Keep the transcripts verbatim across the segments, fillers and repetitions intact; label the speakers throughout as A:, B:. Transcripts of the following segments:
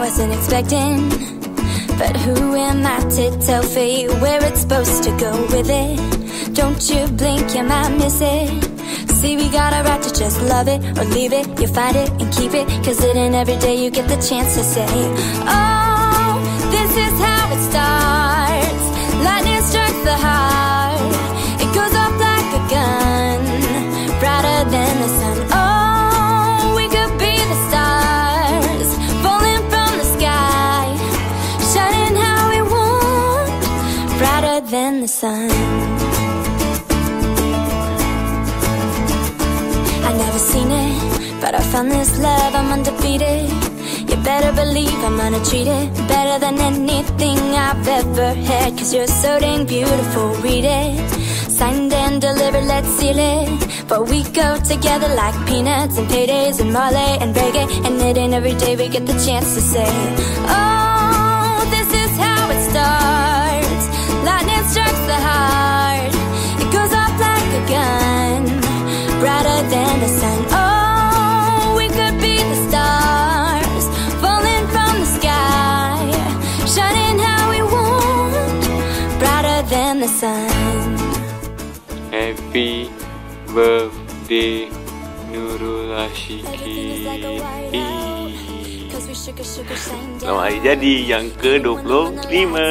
A: wasn't expecting, but who am I to tell fate where it's supposed to go with it? Don't you blink, you might miss it. See, we got a right to just love it or leave it. You find it and keep it, cause it ain't every day you get the chance to say, oh, this is how it starts. Lightning strikes the heart, it goes off like a gun, brighter than the sun. Oh, we could be the stars, falling from the sky, shining how we want, brighter than the sun. I've never seen it, but I found this love, I'm undefeated. You better believe I'm gonna treat it better than anything I've ever had, cause you're so dang beautiful, read it. Signed and delivered, let's seal it. But we go together like peanuts and paydays and Marley and reggae, and it ain't every day we get the chance to say, oh, this is how it starts. Lightning strikes the heart, it goes off like a gun, brighter than the sun. Oh, we could be the stars, falling from the sky, shining how we want, brighter than the sun.
B: Happy birthday Nurul Ashikin. Selamat hari jadi yang ke dua puluh lima.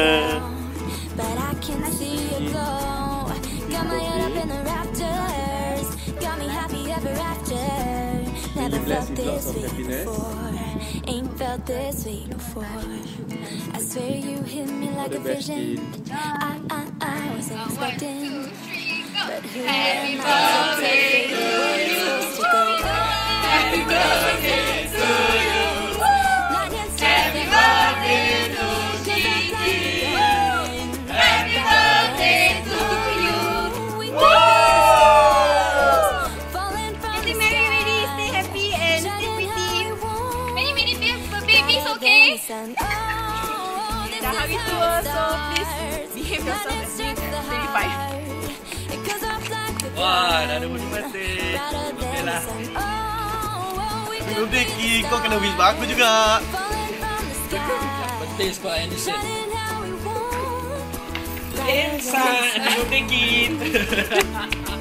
A: Ain't felt this sweet before. I swear you hit me like a vision. I, I, I wasn't expecting, but who am I to take where it's supposed to go? Happy birthday to you. Happy birthday to Kiki. Happy birthday to you.
C: Stay merry, ready, stay happy and stay pretty. Many, many babies, okay? Dah hari tua, so please behave yourself and stay fine.
B: Wah, dah ada birthday birthday. Okey lah. Birthday Ki, kau kena wish aku juga.
D: Birthday Squad Anderson.
B: Elsa, birthday Ki.